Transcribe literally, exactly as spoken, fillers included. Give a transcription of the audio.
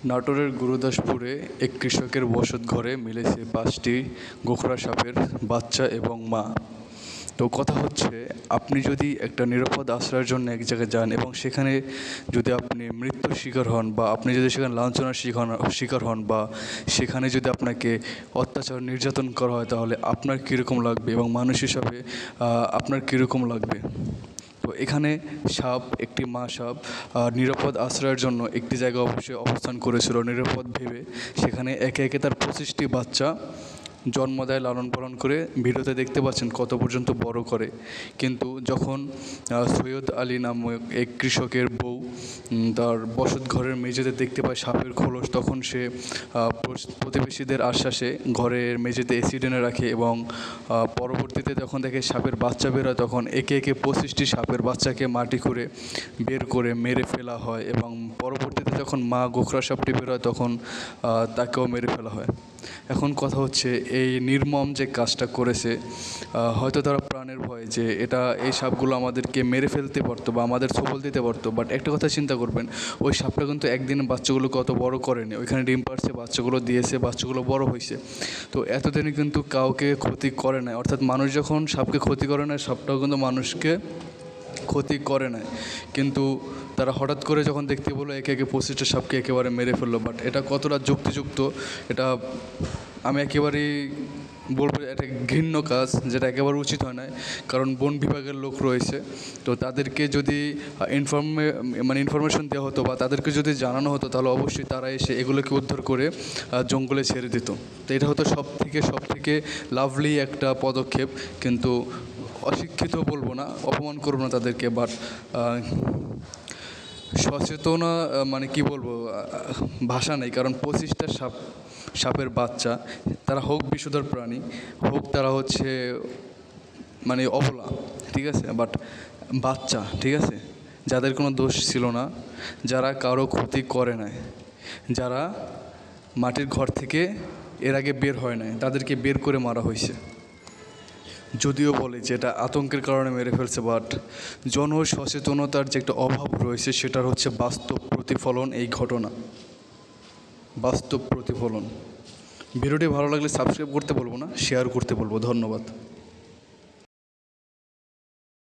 নাটোরের গুরুদাসপুরে এক কৃষকের বসতঘরে মিলেছে পাঁচটি গোখরা সাপের বাচ্চা এবং মা। তো কথা হচ্ছে, আপনি যদি একটা নিরাপদ আশ্রয়ের জন্য এক জায়গায় যান এবং সেখানে যদি আপনি মৃত্যুর শিকার হন, বা আপনি যদি সেখানে লাঞ্ছনার শিকার শিকার হন, বা সেখানে যদি আপনাকে অত্যাচার নির্যাতন করা হয়, তাহলে আপনার কীরকম লাগবে এবং মানুষ হিসাবে আপনার কীরকম লাগবে। তো এখানে সাপ, একটি মা সাপ নিরাপদ আশ্রয়ের জন্য একটি জায়গায় অবশ্যই অবস্থান করেছিল নিরাপদ ভেবে। সেখানে একে একে তার পঁচিশটি বাচ্চা জন্ম দেয়, লালন পালন করে। ভিডিওতে দেখতে পাচ্ছেন কত পর্যন্ত বড় করে। কিন্তু যখন সৈয়দ আলী নামক এক কৃষকের বউ তার বসত ঘরের মেঝেতে দেখতে পায় সাপের খোলস, তখন সে প্রতিবেশীদের আশ্বাসে ঘরের মেঝেতে অ্যাসিড এনে রাখে এবং পরবর্তীতে যখন দেখে সাপের বাচ্চা বেরোয়, তখন একে একে পঁচিশটি সাপের বাচ্চাকে মাটি করে বের করে মেরে ফেলা হয়। এবং পরবর্তীতে যখন মা গোখরা সাপটি বেরোয়, তখন তাকেও মেরে ফেলা হয়। এখন কথা হচ্ছে, এই নির্মম যে কাজটা করেছে, হয়তো তারা প্রাণের ভয় যে এটা এই সাপগুলো আমাদেরকে মেরে ফেলতে পারতো বা আমাদের সবল দিতে পারতো। বাট একটা কথা চিন্তা করবেন, ওই সাপটা কিন্তু একদিন বাচ্চাগুলোকে অত বড় করেনি। ওইখানে ডিম পাড়ছে, বাচ্চাগুলো দিয়েছে, বাচ্চাগুলো বড় হয়েছে। তো এতদিনে কিন্তু কাউকে ক্ষতি করে না। অর্থাৎ মানুষ যখন সাপকে ক্ষতি করে না, সাপটাও কিন্তু মানুষকে ক্ষতি করে না। কিন্তু তারা হঠাৎ করে যখন দেখতে বললো একে একে পঁচিশটা সাপকে একেবারে মেরে ফেললো। বাট এটা কতটা যুক্তিযুক্ত, এটা আমি একেবারেই বলবো এটা ঘৃণ্য কাজ, যেটা একেবারে উচিত হয় না। কারণ বন বিভাগের লোক রয়েছে, তো তাদেরকে যদি ইনফর্মে মানে ইনফরমেশন দেওয়া হতো বা তাদেরকে যদি জানানো হতো, তাহলে অবশ্যই তারা এসে এগুলোকে উদ্ধার করে জঙ্গলে ছেড়ে দিত। তো এটা হতো সব থেকে সব থেকে লাভলি একটা পদক্ষেপ। কিন্তু অশিক্ষিত বলবো না, অপমান করবো না তাদেরকে, বাট সচেতনা মানে কি বলবো, ভাষা নেই। কারণ পঁচিশটা সাপ সাপের বাচ্চা, তারা হোক বিষধর প্রাণী, হোক তারা হচ্ছে মানে অবলা, ঠিক আছে, বাট বাচ্চা, ঠিক আছে, যাদের কোনো দোষ ছিল না, যারা কারো ক্ষতি করে নাই, যারা মাটির ঘর থেকে এর আগে বের হয় নাই, তাদেরকে বের করে মারা হয়েছে। যদিও বলে যে এটা আতঙ্কের কারণে মেরে ফেলছে, বাট জনসচেতনতার যে একটা অভাব রয়েছে, সেটার হচ্ছে বাস্তব প্রতিফলন এই ঘটনা, বাস্তব প্রতিফলন। ভিডিওটি ভালো লাগলে সাবস্ক্রাইব করতে বলবো না, শেয়ার করতে বলবো। ধন্যবাদ।